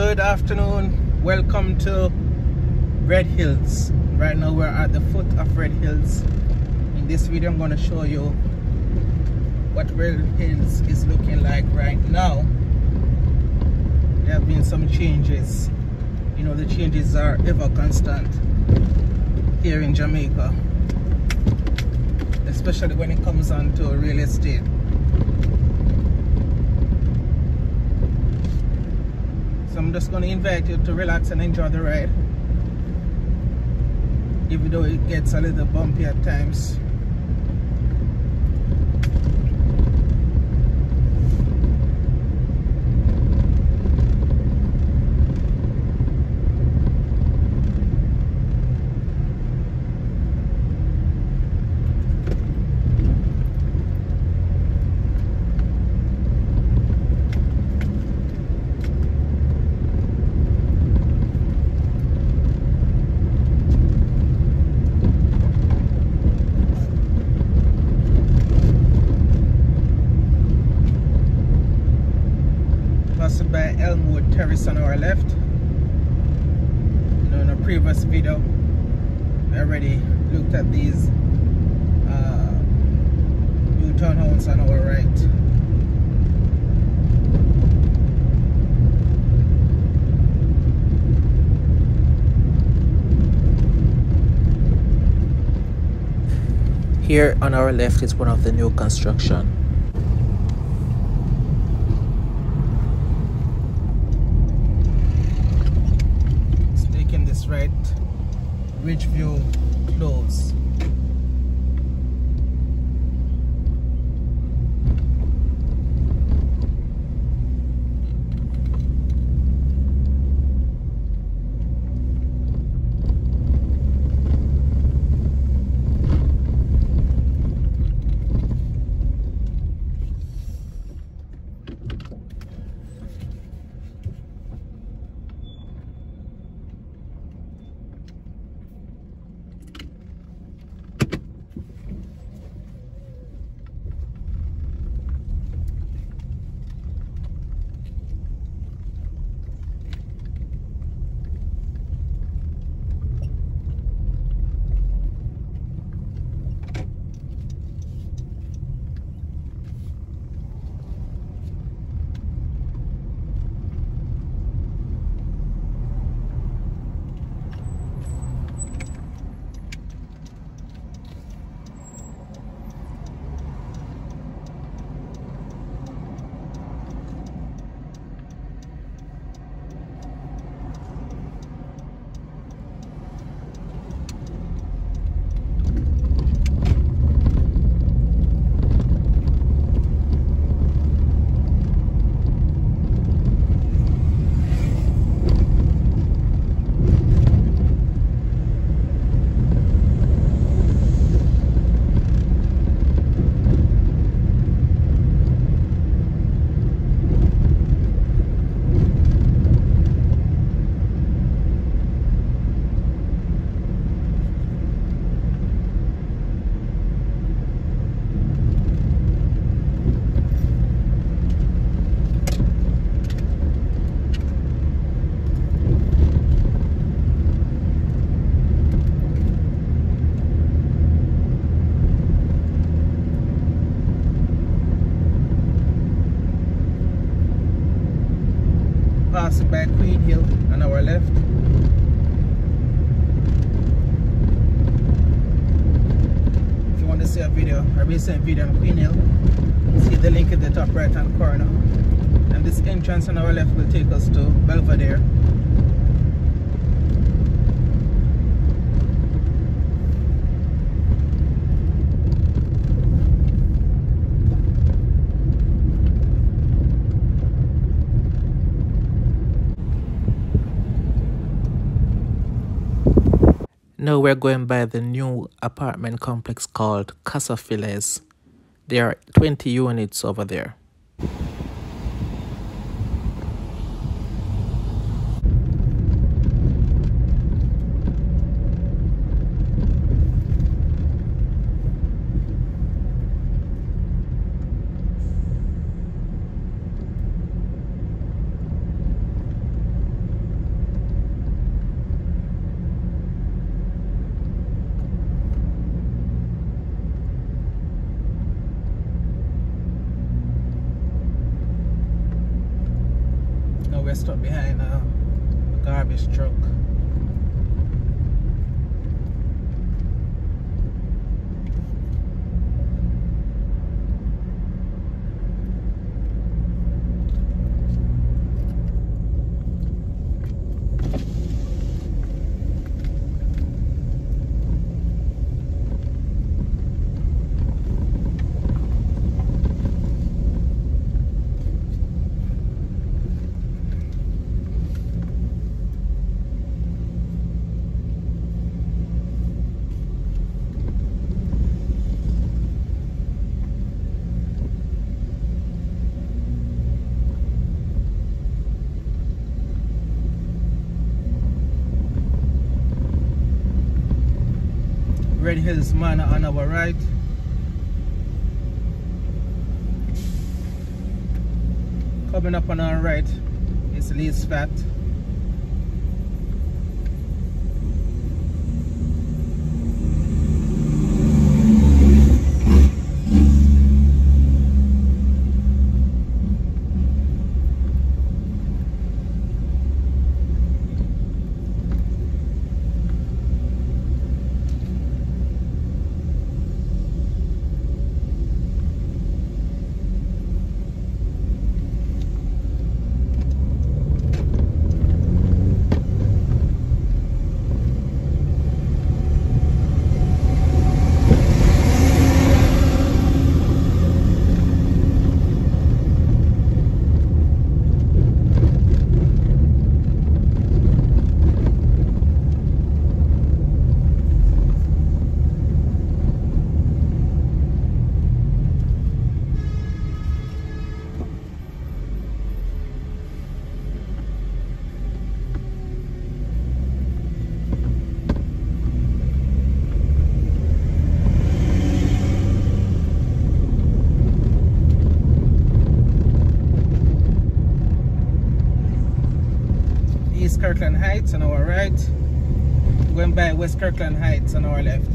Good afternoon. Welcome to Red Hills. Right now we're at the foot of Red Hills. In this video I'm going to show you what Red Hills is looking like right now. There have been some changes. You know, the changes are ever constant here in Jamaica, especially when it comes on to real estate. So I'm just going to invite you to relax and enjoy the ride, even though it gets a little bumpy at times. By Elmwood Terrace on our left. You know, in a previous video I already looked at these new townhomes on our right. Here on our left is one of the new construction. Right, Ridgeview Close. Passing by Queen Hill on our left. If you want to see a recent video on Queen Hill, see the link in the top right hand corner. And this entrance on our left will take us to Belvedere. Now we're going by the new apartment complex called Casa Files. There are 20 units over there. we're stuck behind a garbage truck. Red Hills Manor on our right. Coming up on our right is Lee's Flat. Kirkland Heights on our right, going by West Kirkland Heights on our left.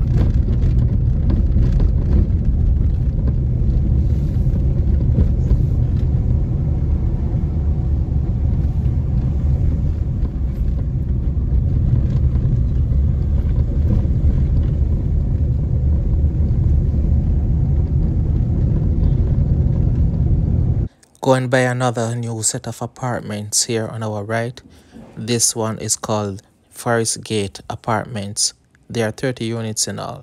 Going by another new set of apartments here on our right. This one is called Forest Gate Apartments. There are 30 units in all.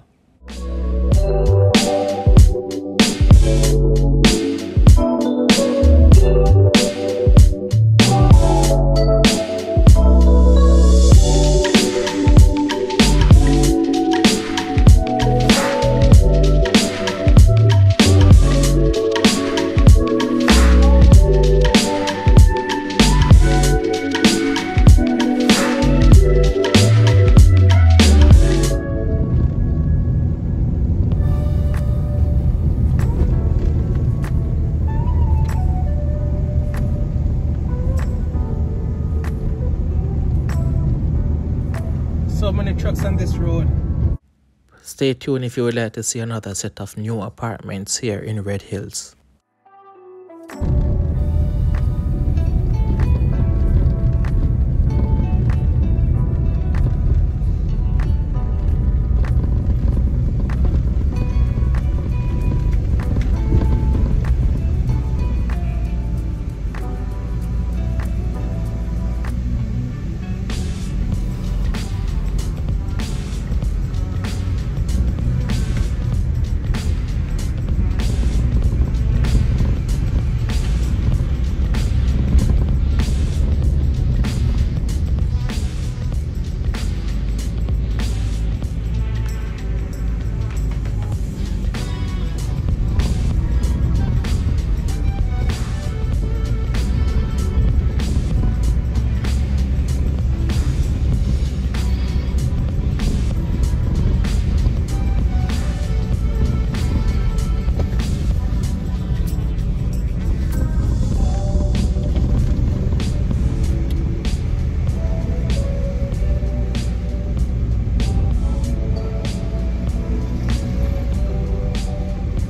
So many trucks on this road. Stay tuned if you would like to see another set of new apartments here in Red Hills.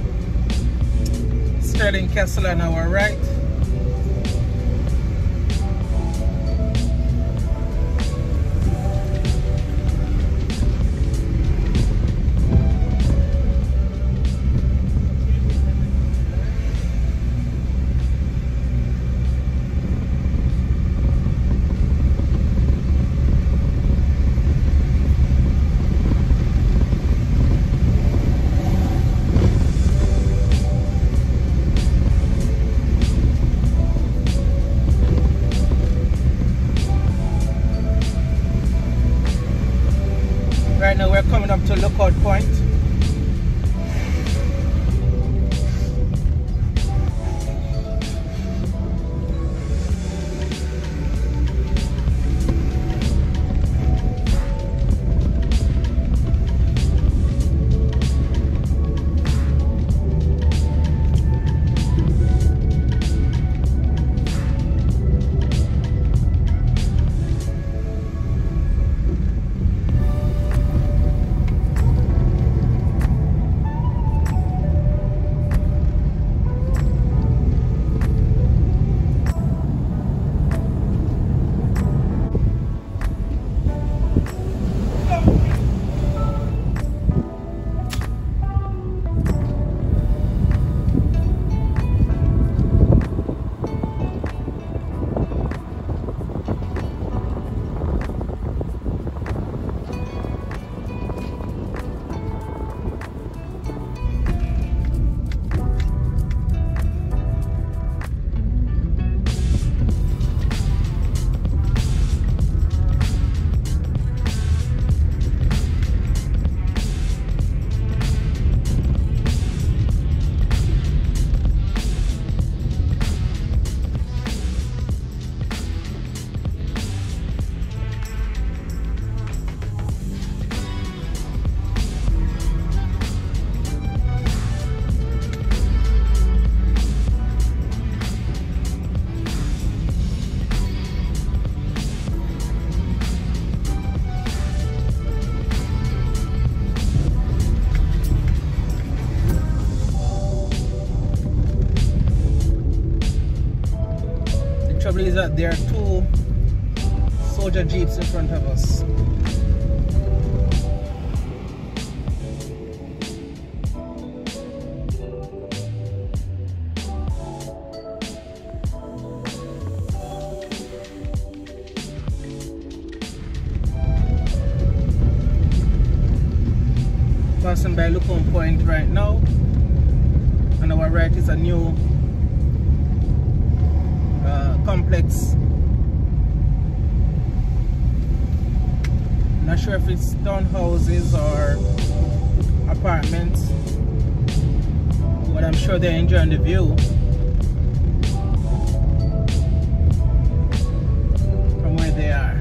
Sterling Castle on our right. believe that there are two soldier jeeps in front of us. Passing by Lookout Point right now. On our right is a new complex. Not sure if it's townhouses or apartments, but I'm sure they're enjoying the view from where they are.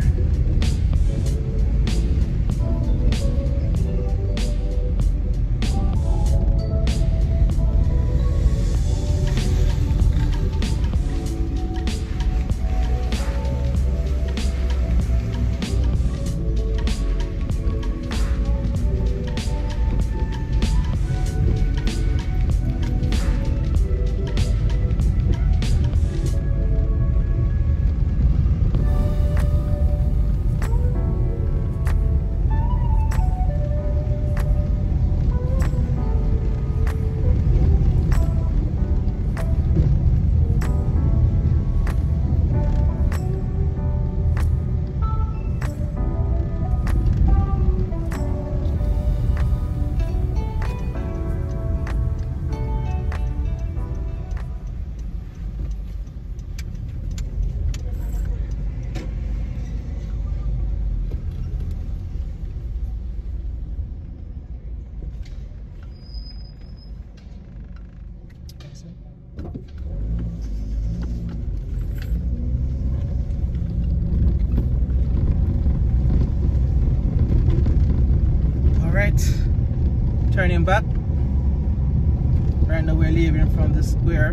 Turning back. Right now we're leaving from the square.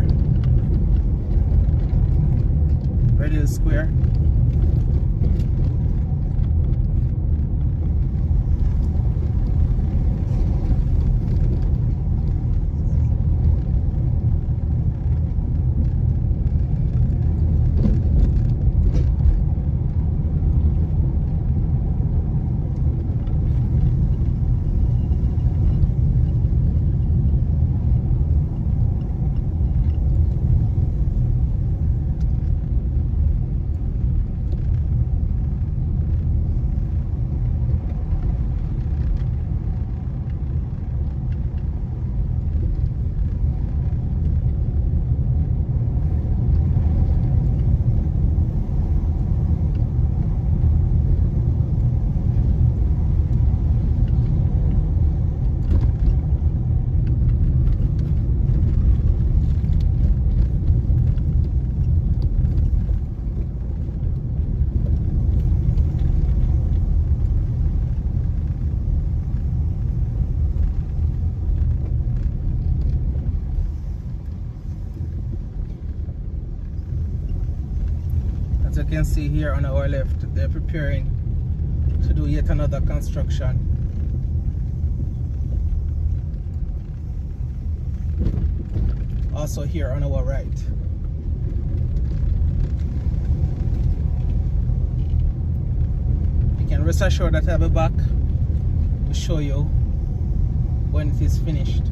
Red Hill Square. As you can see here on our left, they're preparing to do yet another construction. Also here on our right. You can rest assured that I'll be back to show you when it is finished.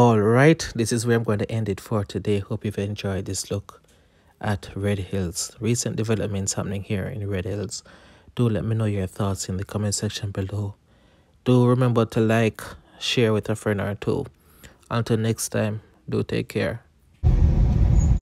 All right, this is where I'm going to end it for today. Hope you've enjoyed this look at Red Hills. Recent developments happening here in Red Hills. Do let me know your thoughts in the comment section below. Do remember to like, share with a friend or two. Until next time, do take care.